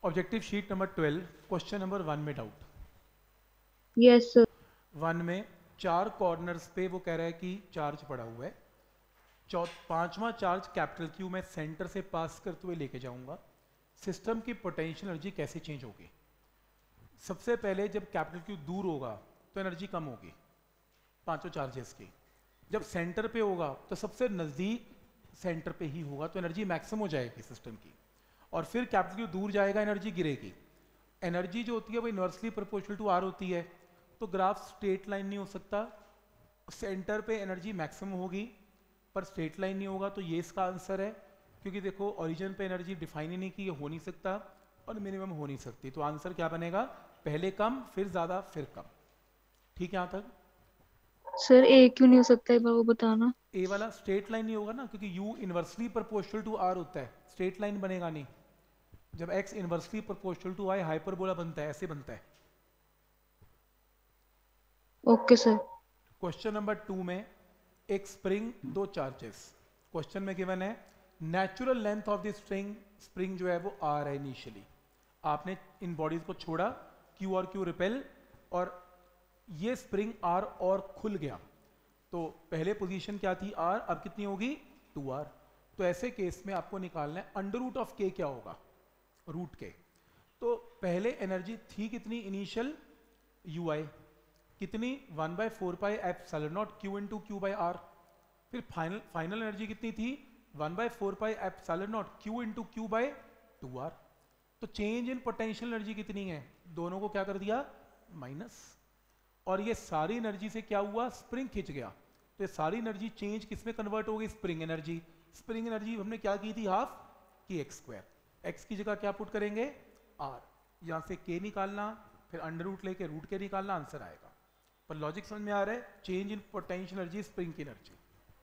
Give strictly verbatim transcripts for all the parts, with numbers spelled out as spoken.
Objective sheet number twelve, question number one में doubt. Yes sir. One में चार corners पे वो कह रहा है कि चार्ज पड़ा हुआ है। चौ पांचवा चार्ज कैपिटल क्यू में सेंटर से पास करते हुए लेके जाऊंगा। सिस्टम की पोटेंशियल एनर्जी कैसे चेंज होगी? सबसे पहले जब कैपिटल क्यू दूर होगा तो एनर्जी कम होगी पांचों चार्जेस की। जब सेंटर पे होगा तो सबसे नज़दीक सेंटर पे ही होगा तो एनर्जी मैक्सिमम हो जाएगी सिस्टम की। और फिर कैपिटल क्यू दूर जाएगा, एनर्जी गिरेगी। एनर्जी जो होती है वो इनवर्सली प्रोपोर्शनल टू आर होती है, तो ग्राफ स्ट्रेट लाइन नहीं हो सकता। सेंटर पे एनर्जी मैक्सिमम होगी पर स्ट्रेट लाइन नहीं होगा, तो ये इसका आंसर है। क्योंकि देखो ओरिजिन पे एनर्जी डिफाइन ही नहीं की, ये हो नहीं सकता और मिनिमम हो नहीं सकती। तो आंसर क्या बनेगा? पहले कम फिर ज्यादा फिर कम। ठीक है यहाँ तक? सर ए क्यों नहीं हो सकता, एक बार वो बताना। ए वाला स्ट्रेट लाइन नहीं होगा ना, क्योंकि U inversely proportional to R होता है, स्ट्रेट लाइन बनेगा नहीं। जब X inversely proportional to I hyperbola बनता है, ऐसे बनता है। Okay sir. Question number two में एक स्प्रिंग, दो चार्जेस। क्वेश्चन में गिवन है natural length of the spring, spring जो है वो आर है इनिशियली। आपने इन बॉडीज को छोड़ा, क्यू और क्यू रिपेल, और ये स्प्रिंग आर और खुल गया। तो पहले पोजीशन क्या थी आर, अब कितनी होगी? Two R. तो ऐसे केस में आपको निकालना है अंडर रूट ऑफ के क्या होगा, रूट के। तो पहले एनर्जी थी कितनी इनिशियल? यू आई कितनी? One by four pi epsilon naught Q into Q by R. फिर फाइनल फाइनल एनर्जी कितनी थी? One by four pi epsilon naught Q into Q by two R. तो चेंज इन पोटेंशियल एनर्जी कितनी है? दोनों को क्या कर दिया? माइनस। और ये सारी एनर्जी से क्या हुआ? स्प्रिंग खिंच गया। तो ये सारी एनर्जी चेंज किस में कन्वर्ट हो गई? Spring energy. स्प्रिंग एनर्जी हमने क्या की थी? हाफ की एक्स स्क्वायर। एक्स की जगह क्या पुट करेंगे? आर। यहां से के निकालना, फिर अंडर रूट लेके रूट के निकालना, आंसर आएगा। पर लॉजिक समझ में आ रहा है? Change in potential energy, spring की एनर्जी।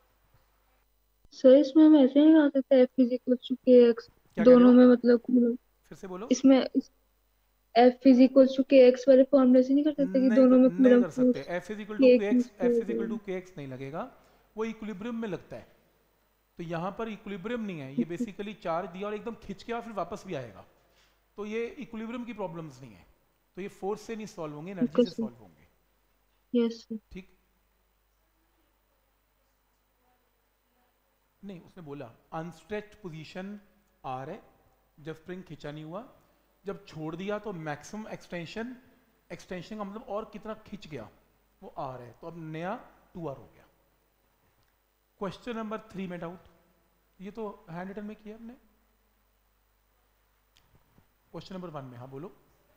सर इसमें हम ऐसे नहीं निकाल सकते F is equal to K X, क्या कह रहे दोनों हो? में मतलब मतलब फिर से बोलो। इसमें F is equal to K X वाले फॉर्मूले से नहीं कर सकते कि नहीं दोनों कर, में नहीं कूलम कर सकते। Force F is equal to K K Q X, F is square equal है। टू के एक्स नहीं लगेगा, वो इक्विलिब्रियम में लगता है। तो यहाँ पर इक्विलिब्रियम नहीं है, ये बेसिकली चार्ज दिया और एकदम खिंच के और फिर वापस भी आएगा। तो ये इक्विलिब्रियम की प्रॉब्लम्स नहीं है। तो ये फोर्स से नहीं सॉल्व होंगे, एनर्जी ओके से सर। सॉल्व होंगे। Yes sir. ठीक? नहीं, उसने बोला अनस्ट्रेच्ड पोजीशन आर है जब स्प्रिंग खिंचा नहीं हुआ। जब छोड़ दिया तो मैक्सिमम एक्सटेंशन, एक्सटेंशन का मतलब और कितना खिंच गया, वो आर है। तो अब नया टू आर हो गया। क्वेश्चन नंबर थ्री में डाउट, ये तो हैंड रिटन में किया हमने। क्वेश्चन नंबर वन में, हाँ बोलो।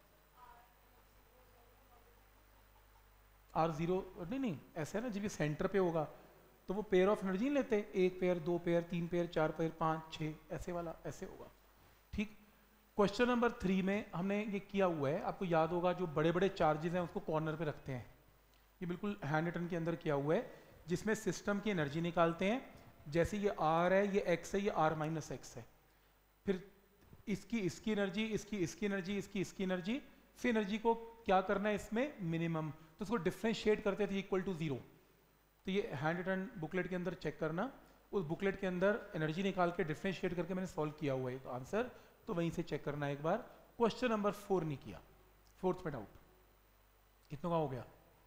आर जीरो नहीं नहीं ऐसा है ना, जब ये सेंटर पे होगा तो वो पेयर ऑफ एनर्जी नहीं लेते, एक पेयर, दो पेयर, तीन पेयर, चार पेयर, पाँच छः, ऐसे वाला ऐसे होगा। ठीक? क्वेश्चन नंबर थ्री में हमने ये किया हुआ है, आपको याद होगा जो बड़े बड़े चार्जेस हैं उसको कॉर्नर पे रखते हैं। ये बिल्कुल हैंड रिटन के अंदर किया हुआ है, जिसमें सिस्टम की एनर्जी निकालते हैं। जैसे ये आर है, ये एक्स है, ये आर माइनस एक्स है। फिर इसकी इसकी एनर्जी, इसकी इसकी एनर्जी, इसकी इसकी एनर्जी, फिर एनर्जी को क्या करना है इसमें? मिनिमम। तो उसको डिफ्रेंशिएट करते थे इक्वल टू जीरो। तो ये हैंड रिटन बुकलेट के अंदर चेक करना, उस बुकलेट के अंदर एनर्जी निकाल के डिफ्रेंशिएट करके मैंने सॉल्व किया हुआ है तो आंसर, तो वहीं से चेक करना एक बार। क्वेश्चन नंबर फोर नहीं किया, फोर्थ में डाउट। कितनों का हो गया?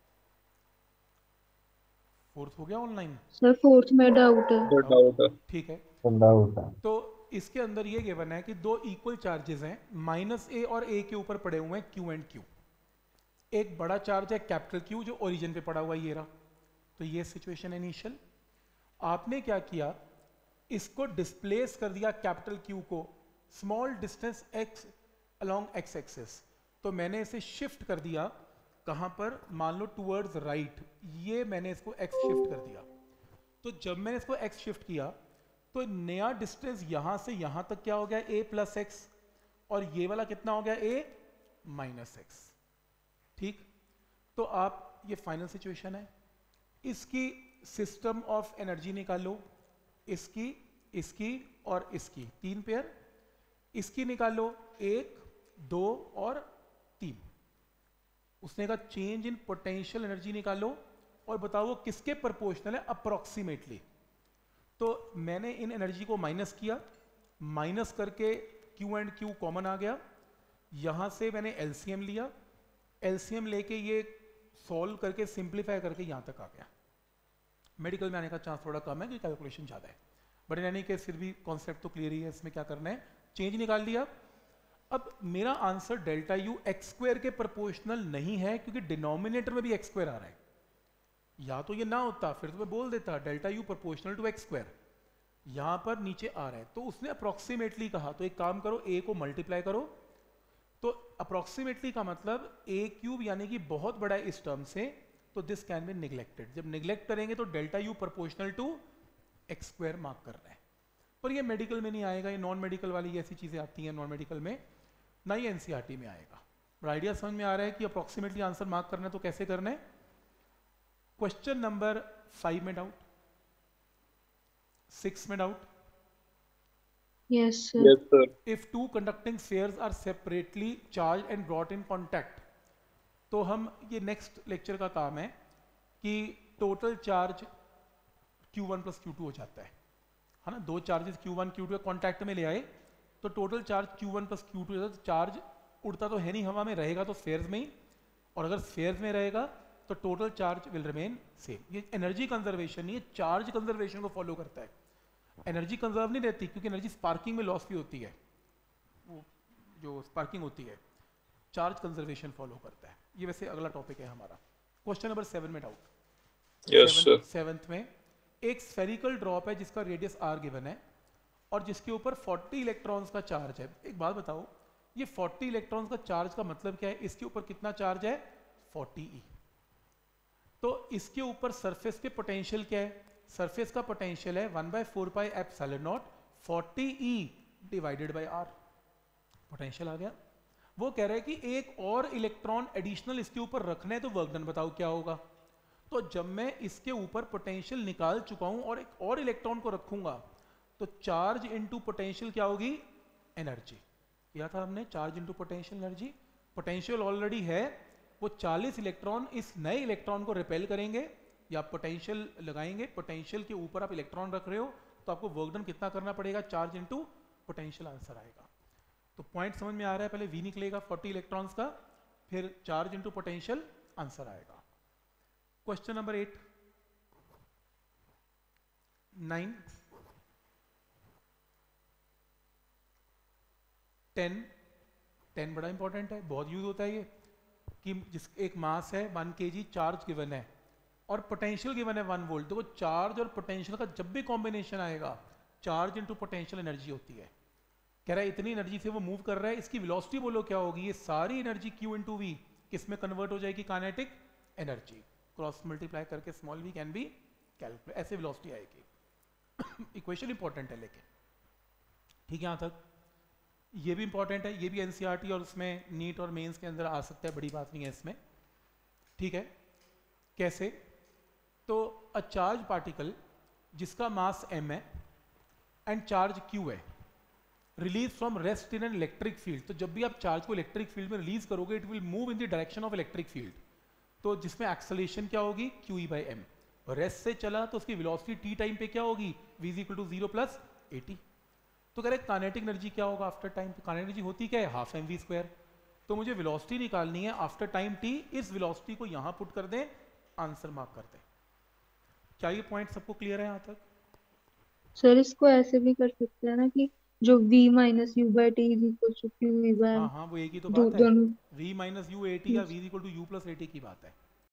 फोर्थ हो गया ऑनलाइन? सर फोर्थ में डाउट है। जो डाउट है? डाउट है, ठीक है। डाउट है। तो इसके अंदर ये गिवन है कि दो इक्वल चार्जेस हैं, माइनस ए और ए के ऊपर पड़े हुए हैं क्यू एंड क्यू। एक बड़ा चार्ज है कैपिटल क्यू जो ओरिजिन पे पड़ा हुआ है, ये रहा। तो ये सिचुएशन है इनिशियल। आपने क्या किया? इसको डिस्प्लेस कर दिया कैपिटल क्यू को small distance X along X axis. तो मैंने इसे शिफ्ट कर दिया कहां पर? मान लो टूवर्ड्स राइट। ये मैंने इसको एक्स शिफ्ट कर दिया। तो जब मैंने इसको एक्स शिफ्ट किया तो नया डिस्टेंस यहां से यहां तक क्या हो गया? A plus X. और ये वाला कितना हो गया? A minus X. ठीक? तो आप, ये फाइनल सिचुएशन है। इसकी सिस्टम ऑफ एनर्जी निकालो, इसकी, इसकी और इसकी, तीन पेयर। इसकी निकालो, एक, दो और तीन। उसने कहा चेंज इन पोटेंशियल एनर्जी निकालो और बताओ वो किसके प्रोपोर्शनल है अप्रोक्सीमेटली। तो मैंने इन एनर्जी को माइनस किया, माइनस करके Q एंड Q कॉमन आ गया। यहाँ से मैंने एलसीएम लिया, एलसीएम लेके ये सॉल्व करके सिंप्लीफाई करके यहाँ तक आ गया। मेडिकल में आने का चांस थोड़ा कम है क्योंकि कैलकुलेशन ज़्यादा है, बट इन एनी केस फिर भी कॉन्सेप्ट तो क्लियर ही है। इसमें क्या करना है, चेंज निकाल लिया। अब मेरा answer delta U X square के प्रोपोर्शनल नहीं है क्योंकि डिनोमिनेटर में भी एक्स स्क्वायर आ रहा है। या तो ये ना होता फिर तो मैं बोल देता delta U proportional to X square, यहाँ पर नीचे आ रहा है तो उसने अप्रोक्सीमेटली कहा। तो एक काम करो, ए को मल्टीप्लाई करो, तो अप्रोक्सीमेटली का मतलब ए क्यूब यानी कि बहुत बड़ा है इस टर्म से, तो दिस कैन बी निगलेक्टेड। जब निगलेक्ट करेंगे तो delta U proportional to X square mark कर रहा है। पर ये मेडिकल में नहीं आएगा, ये नॉन मेडिकल वाली ऐसी चीजें आती हैं नॉन मेडिकल में, ना ही एनसीईआरटी में आएगा। पर आइडिया समझ में आ रहा है कि अप्रोक्सीमेटली आंसर मार्क करना है तो कैसे करना है। क्वेश्चन नंबर फाइव में डाउट, सिक्स में doubt. Yes, sir. Yes, sir. If two conducting spheres are separately charged and brought in contact, तो हम ये नेक्स्ट लेक्चर का काम है कि total charge Q one plus Q two हो जाता है, है ना। दो charges Q one Q two contact में ले आए तो total charge Q one plus Q two हो जाता है। तो चार्ज उड़ता तो है नहीं हवा में, रहेगा तो स्फेयर्स में ही, और अगर स्फेयर्स में रहेगा तो total charge will remain same. ये एनर्जी कंजर्वेशन नहीं है, चार्ज कंजर्वेशन को फॉलो करता है। एनर्जी कंजर्व नहीं रहती क्योंकि एनर्जी स्पार्किंग में लॉस भी होती है, वो जो स्पार्किंग होती है चार्ज कंजर्वेशन फॉलो करता है। ये वैसे अगला टॉपिक है हमारा। क्वेश्चन नंबर सेवन में डाउट। Yes, sir. सेवंथ में एक स्फेरिकल ड्रॉप है जिसका रेडियस आर गिवन है और जिसके ऊपर फोर्टी इलेक्ट्रॉन्स का चार्ज है। एक बात बताओ, ये फोर्टी इलेक्ट्रॉन्स का चार्ज का मतलब क्या है, इसके ऊपर कितना चार्ज है, फोर्टी ई। तो इसके ऊपर सरफेस के पोटेंशियल क्या है, सरफेस का पोटेंशियल है one by four pi epsilon naught forty E divided by R. Potential आ गया। वो कह रहा है कि एक और इलेक्ट्रॉन एडिशनल इसके ऊपर रखना है तो वर्क डन बताओ क्या होगा। तो जब मैं इसके ऊपर पोटेंशियल निकाल चुका हूं और एक और इलेक्ट्रॉन को रखूंगा तो चार्ज इनटू पोटेंशियल क्या होगी, एनर्जी। किया था हमने, charge into potential energy. Potential already है, वो चालीस इलेक्ट्रॉन इस नए इलेक्ट्रॉन को रिपेल करेंगे या पोटेंशियल लगाएंगे। पोटेंशियल के ऊपर आप इलेक्ट्रॉन रख रहे हो तो आपको वर्क डन कितना करना पड़ेगा, चार्ज इनटू पोटेंशियल आंसर आएगा। तो पॉइंट समझ में आ रहा है, पहले V निकलेगा फोर्टी इलेक्ट्रॉन्स का, फिर चार्ज इनटू पोटेंशियल आंसर आएगा। Question number eight, nine, ten. Ten बड़ा इंपॉर्टेंट है, बहुत यूज होता है ये, कि जिस एक मास है वन केजी, चार्ज गिवन है और पोटेंशियल गिवन है वन वोल्ट। देखो चार्ज और पोटेंशियल का जब भी कॉम्बिनेशन आएगा चार्ज इनटू पोटेंशियल एनर्जी होती है। कह रहा है इतनी एनर्जी से वो मूव कर रहा है, इसकी वेलोसिटी बोलो क्या होगी, ये सारी एनर्जी Q इनटू V किस में कन्वर्ट हो जाएगी, काइनेटिक एनर्जी। क्रॉस मल्टीप्लाई करके small v can be calculate, ऐसे वेलोसिटी आएगी। इक्वेशन इंपॉर्टेंट है लेकिन, ठीक है यहाँ तक। ये भी इंपॉर्टेंट है, ये भी एनसीईआरटी और उसमें नीट और मेंस के अंदर आ सकता है, बड़ी बात नहीं है इसमें, ठीक है। कैसे, तो अ चार्ज पार्टिकल जिसका मास m है एंड चार्ज q है, release from rest in an electric field. तो जब भी आप चार्ज को इलेक्ट्रिक फील्ड में रिलीज करोगे it will move in the direction of electric field. तो जिसमें एक्सेलरेशन क्या होगी, Q E by M. Rest से चला तो उसकी वेलोसिटी टी टाइम पे क्या होगी, v is equal to zero plus A. T कह रहे काइनेटिक एनर्जी क्या होगा आफ्टर टाइम, तो काइनेटिक एनर्जी होती क्या है, हाफ एम वी स्क्वायर। तो मुझे वेलोसिटी निकालनी है आफ्टर टाइम टी, इस वेलोसिटी को यहां पुट कर दें, आंसर मार्क कर दें। क्या ये पॉइंट सबको क्लियर है यहाँ तक? सर इसको ऐसे भी कर सकते हैं ना कि जो v minus u by t is equal to q v by हाँ हाँ वो एक ही तो दो बात है, दोनों। v माइनस यू एटी या v equal to u plus a t की बात है।